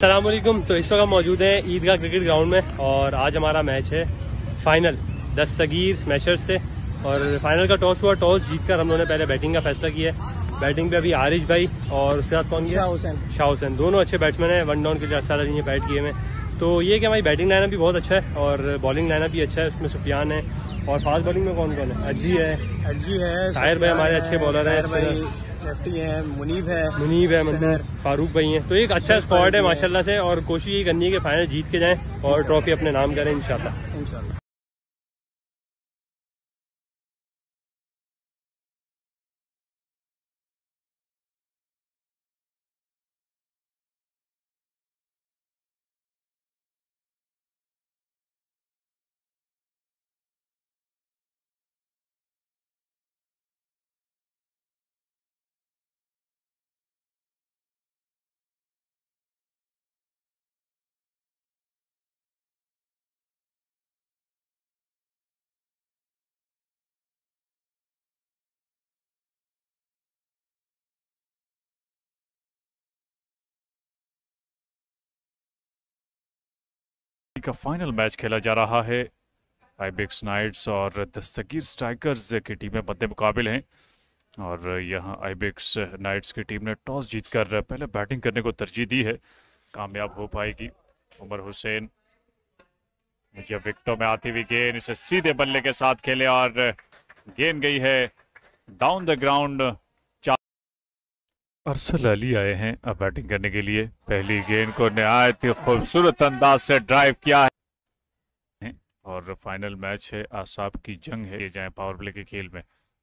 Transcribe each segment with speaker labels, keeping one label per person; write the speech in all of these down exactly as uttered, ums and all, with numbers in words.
Speaker 1: अस्सलाम वालेकुम। तो इस वक्त हम मौजूद हैं ईदगाह क्रिकेट ग्राउंड में और आज हमारा मैच है फाइनल दस्तगीर स्मैशर्स से। और फाइनल का टॉस हुआ, टॉस जीतकर हम लोगों ने पहले बैटिंग का फैसला किया है। बैटिंग पे अभी आरिश भाई और उसके साथ कौन गया? शाह हुसैन। शाह हुसैन दोनों अच्छे बैट्समैन हैं, वन डाउन के लिए अच्छा रही है बैट किए में। तो ये कि हमारी बैटिंग लाइनअप भी बहुत अच्छा है और बॉलिंग लाइनअप भी अच्छा है। उसमें सुफियान है और फास्ट बॉलिंग में कौन कौन है? अज्जी है, अज्जी है, ताहिर भाई हमारे अच्छे बॉलर है, लेफ्टी है, मुनीब है, मुनीब है, मंदर, फारूक भाई हैं। तो एक अच्छा स्क्वाड है माशाल्लाह से और कोशिश यही करनी है कि फाइनल जीत के जाएं और ट्रॉफी अपने नाम करें इंशाल्लाह इंशाल्लाह।
Speaker 2: का फाइनल मैच खेला जा रहा है। आइबेक्स नाइट्स और दस्तगीर स्ट्राइकर्स की टीमें मद्दे मुकाबिल हैं और यहां आइबेक्स नाइट्स की टीम ने टॉस जीतकर पहले बैटिंग करने को तरजीह दी है। कामयाब हो पाएगी उमर हुसैन। यह विकेटों में आती हुई गेंद इसे सीधे बल्ले के साथ खेले और गेंद गई है down the ground. Arsal Ali आए हैं अब बैटिंग करने के लिए। पहली गेंद को निहायत ही खूबसूरत अंदाज से ड्राइव किया है और फाइनल मैच है, आसाब की जंग है। ये जाए पावर प्ले के खेल में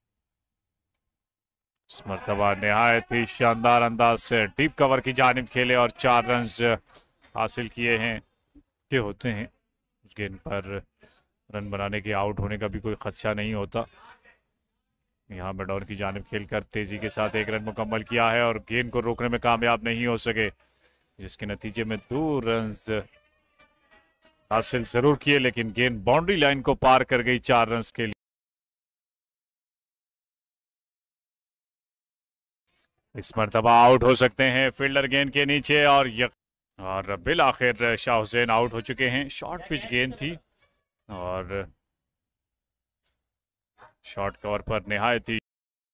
Speaker 2: इस मरतबा निहायत ही शानदार अंदाज से डीप कवर की जानिब खेले और चार रन हासिल किए हैं। के होते हैं उस गेंद पर रन बनाने के, आउट होने का भी कोई खदशा नहीं होता। यहाँ मेडॉन की जानिब खेलकर तेजी के साथ एक रन मुकम्मल किया है और गेंद को रोकने में कामयाब नहीं हो सके, जिसके नतीजे में दो रन हासिल जरूर किए लेकिन गेंद बाउंड्री लाइन को पार कर गई चार रन के लिए। इस मरतबा आउट हो सकते हैं फील्डर गेंद के नीचे और यक और बिल आखिर शाह हुसैन आउट हो चुके हैं। शॉर्ट पिच गेंद थी और शॉर्ट कवर पर निहायत ही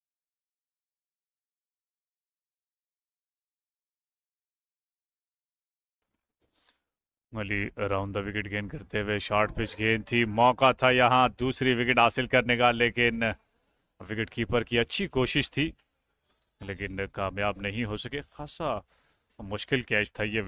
Speaker 2: अली राउंड द विकेट गेंद करते हुए शॉर्ट पिच गेंद थी। मौका था यहां दूसरी विकेट हासिल करने का लेकिन विकेट कीपर की अच्छी कोशिश थी लेकिन कामयाब नहीं हो सके। खासा मुश्किल कैच था ये।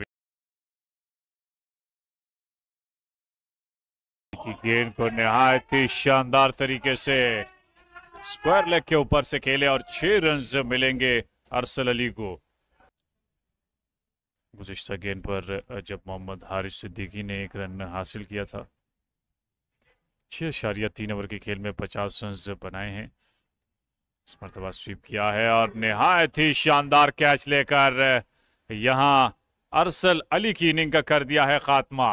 Speaker 2: गेंद को निहायत ही शानदार तरीके से स्क्वायर लेग के ऊपर से खेले और छह रन मिलेंगे अरसल अली को। गुज़िश्ता गेंद पर जब मोहम्मद हारिस सिद्दीकी ने एक रन हासिल किया था, छह अशारिया तीन ओवर के खेल में पचास रन बनाए हैं। इस मरतबा स्वीप किया है और निहायत ही शानदार कैच लेकर यहां अरसल अली की इनिंग का कर दिया है खात्मा।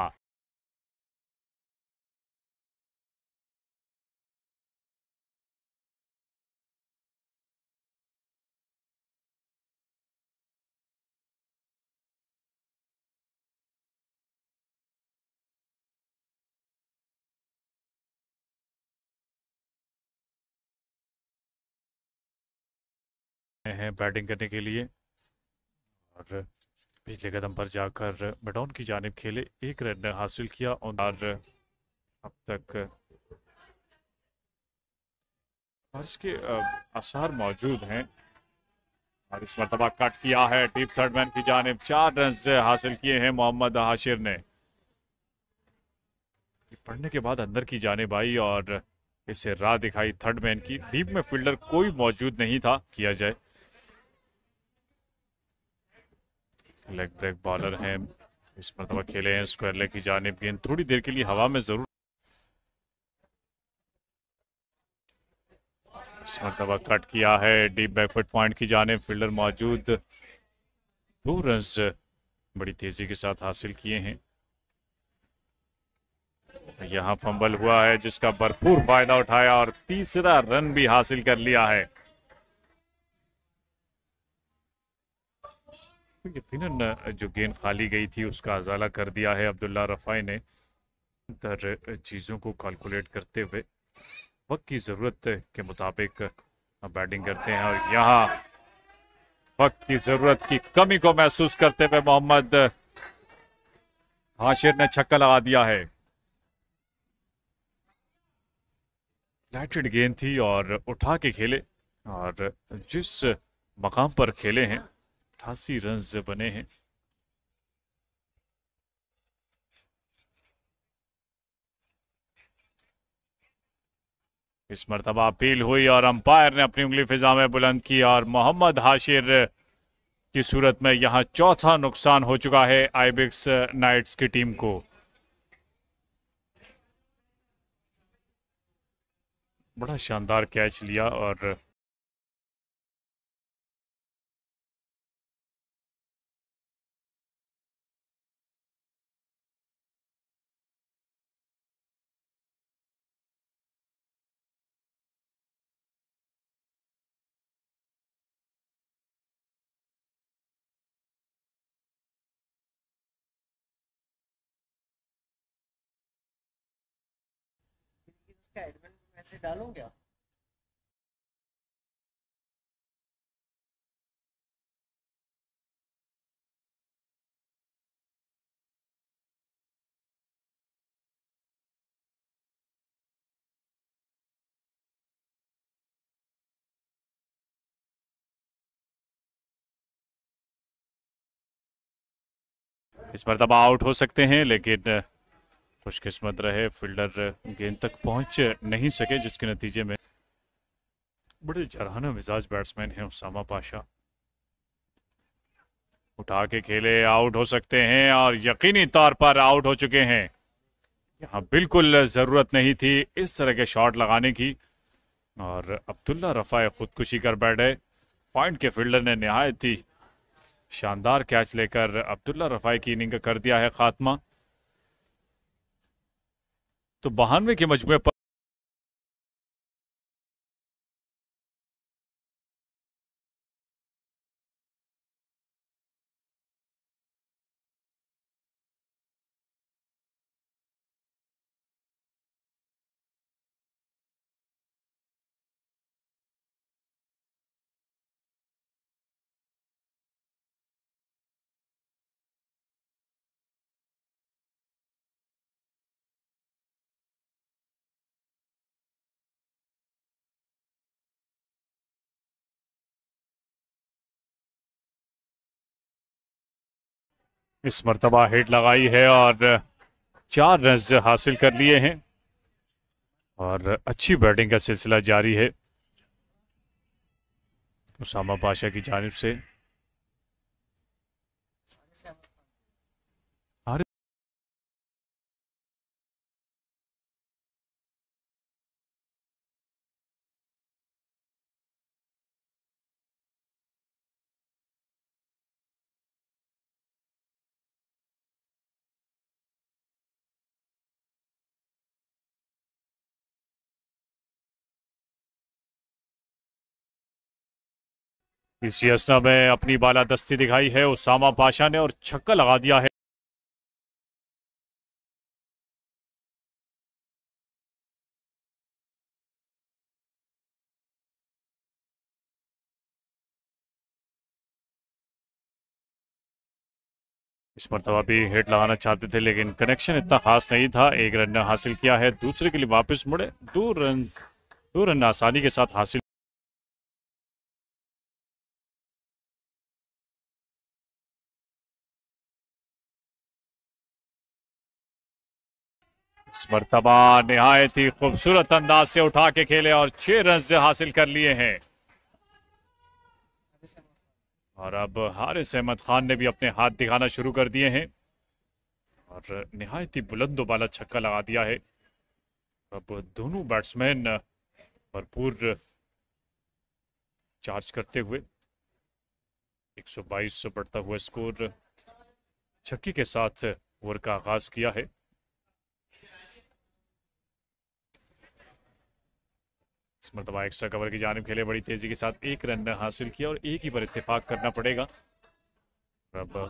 Speaker 2: हैं बैटिंग करने के लिए और पिछले कदम पर जाकर मेडॉन की जानिब खेले, एक रन हासिल किया और अब तक बारिश के आसार मौजूद हैं और इस मरतबा कट किया है डीप थर्ड मैन की जानिब। चार रन हासिल किए हैं मोहम्मद हाशिर ने। पढ़ने के बाद अंदर की जानिब आई और इसे राह दिखाई थर्ड मैन की। डीप में फील्डर कोई मौजूद नहीं था किया जाए। लेग ब्रेक बॉलर हैं, इस मरतबा खेले हैं स्क्वायर लेग की जानिब। गेंद थोड़ी देर के लिए हवा में जरूर, इस मरतबा कट किया है डीप बैकफुट पॉइंट की जानिब। फील्डर मौजूद, दो रन बड़ी तेजी के साथ हासिल किए हैं। यहां फंबल हुआ है जिसका भरपूर फायदा उठाया और तीसरा रन भी हासिल कर लिया है। यकीनन जो गेंद खाली गई थी उसका अजाला कर दिया है अब्दुल्ला रफ़ाई ने, दर चीज़ों को कैलकुलेट करते हुए वक्त की ज़रूरत के मुताबिक बैटिंग करते हैं। और यहाँ वक्त की ज़रूरत की कमी को महसूस करते हुए मोहम्मद हाशिर ने छक्का लगा दिया है। फ्लैटेड गेंद थी और उठा के खेले, और जिस मकाम पर खेले हैं अठासी रन बने हैं। इस मर्तबा अपील हुई और अंपायर ने अपनी उंगली फिजा में बुलंद की, और मोहम्मद हाशिर की सूरत में यहां चौथा नुकसान हो चुका है आइबिक्स नाइट्स की टीम को। बड़ा शानदार कैच लिया और
Speaker 3: एडमिन मैसेज डालूं क्या?
Speaker 2: इस मर्तबा आउट हो सकते हैं, लेकिन खुशकिस्मत रहे फील्डर गेंद तक पहुंच नहीं सके, जिसके नतीजे में बड़े जरहाना मिजाज बैट्समैन हैं उसामा पाशा, उठा के खेले, आउट हो सकते हैं और यकीनी तौर पर आउट हो चुके हैं। यहाँ बिल्कुल ज़रूरत नहीं थी इस तरह के शॉट लगाने की, और अब्दुल्ला रफ़ाई खुदकुशी कर बैठे। पॉइंट के फील्डर ने निहायत ही शानदार कैच लेकर अब्दुल्ला रफ़ाई की इनिंग का कर दिया है खात्मा। तो बहानवे के मजमूए पर इस मर्तबा हिट लगाई है और चार रन हासिल कर लिए हैं, और अच्छी बैटिंग का सिलसिला जारी है उसामा पाशा की जानिब से। इसी असना में अपनी बालादस्ती दिखाई है उसामा पाशा ने और छक्का लगा दिया है। इस मरतबा भी हिट लगाना चाहते थे, लेकिन कनेक्शन इतना खास नहीं था। एक रन हासिल किया है, दूसरे के लिए वापस मुड़े, दो रन दो रन आसानी के साथ हासिल। इस मरतबा निहायत ही खूबसूरत अंदाज से उठा के खेले और छह रन हासिल कर लिए हैं। और अब हारिस अहमद खान ने भी अपने हाथ दिखाना शुरू कर दिए हैं और निहायत ही बुलंदो बाला छक्का लगा दिया है। अब दोनों बैट्समैन भरपूर चार्ज करते हुए एक सौ बाईस से बढ़ता हुआ स्कोर छक्के के साथ ओवर का आगाज किया है। इस मरतबा एक्स्ट्रा कवर की जानिब खेले, बड़ी तेजी के साथ एक रन हासिल किया और एक ही पर इत्तेफाक करना पड़ेगा। अब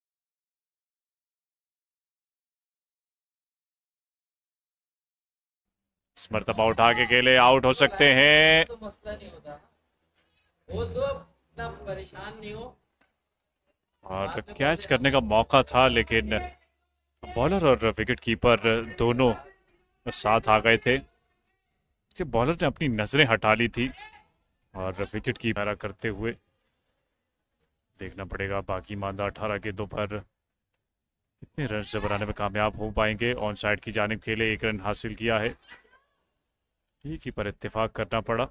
Speaker 2: इस मरतबा उठा के खेले, आउट हो सकते हैं।
Speaker 3: तो मसला नहीं होता, बोल दो, इतना परेशान नहीं हो।
Speaker 2: और कैच करने का मौका था, लेकिन बॉलर और विकेट कीपर दोनों साथ आ गए थे। बॉलर ने अपनी नजरें हटा ली थी और विकेट की पैरा करते हुए देखना पड़ेगा बाकी मांदा अठारह गेंदों पर कितने रन से बनाने में कामयाब हो पाएंगे। ऑन साइड की जानिब खेले, एक रन हासिल किया है, एक ही पर इत्तेफाक करना पड़ा।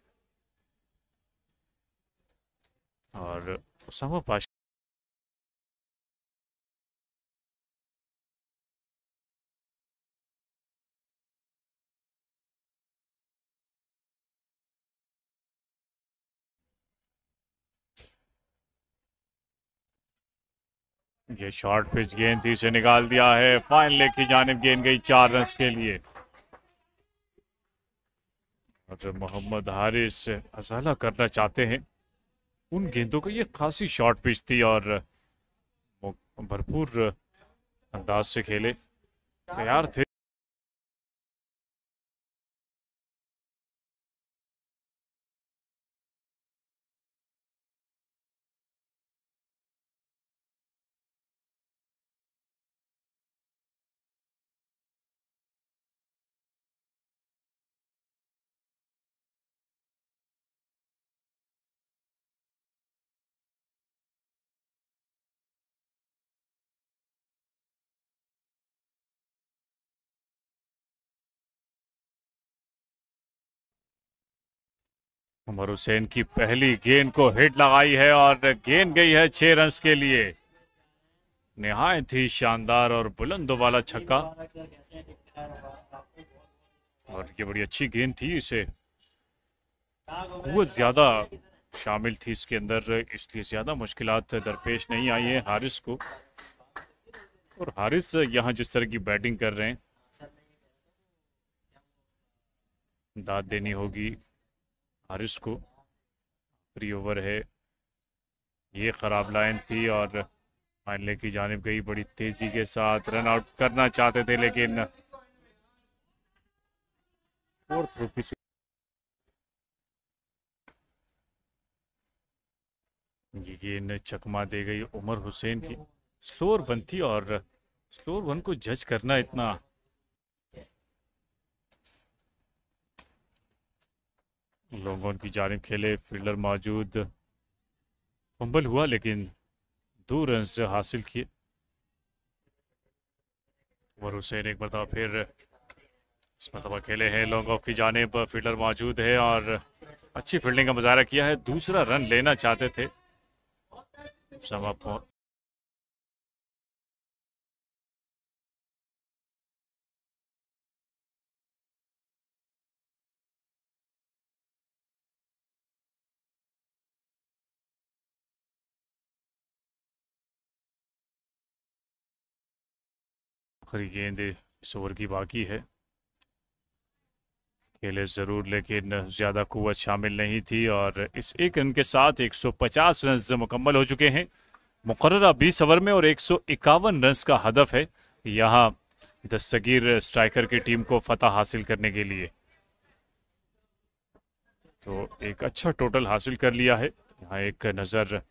Speaker 2: और उसामा पाशा ये शॉर्ट पिच गेंद थी, से निकाल दिया है। फाइन लेग की जानिब गेंद गई चार रन के लिए। और मोहम्मद हारिस असाला करना चाहते हैं उन गेंदों को। ये खासी शॉर्ट पिच थी और भरपूर अंदाज से खेले, तैयार थे। उमर हुसैन की पहली गेंद को हिट लगाई है और गेंद गई है छह रन के लिए। निहायत ही शानदार और बुलंद वाला छक्का, और ये बड़ी अच्छी गेंद थी। इसे कुव्वत ज्यादा शामिल थी इसके अंदर, इसलिए ज्यादा मुश्किलात दरपेश नहीं आई है हारिस को। और हारिस यहाँ जिस तरह की बैटिंग कर रहे हैं, दाद देनी होगी हारिस को। फ्री ओवर है, ये खराब लाइन थी और फाइनल की जानिब गई। बड़ी तेजी के साथ रन आउट करना चाहते थे, लेकिन फोर्थ थ्रो की ये गेंद चकमा दे गई उमर हुसैन की। स्लोअर वन थी और स्लोअर वन को जज करना इतना लोगों की जानिब खेले, फील्डर मौजूद, फंबल हुआ लेकिन दो रन से हासिल किए। उमर हुसैन एक मरतबा फिर इस मरतबा खेले हैं लॉन्ग ऑफ की जानिब, फील्डर मौजूद है और अच्छी फील्डिंग का मुजाहरा किया है। दूसरा रन लेना चाहते थे समाप्त। आखिरी गेंद इस ओवर की बाकी है, खेले जरूर लेकिन ज्यादा कुव्वत शामिल नहीं थी। और इस एक रन के साथ एक सौ पचास रन मुकम्मल हो चुके हैं मुकर्ररा बीस ओवर में, और एक सौ इक्यावन रन का हदफ है यहाँ दस्तगीर स्ट्राइकर की टीम को फतह हासिल करने के लिए। तो एक अच्छा टोटल हासिल कर लिया है। यहाँ एक नज़र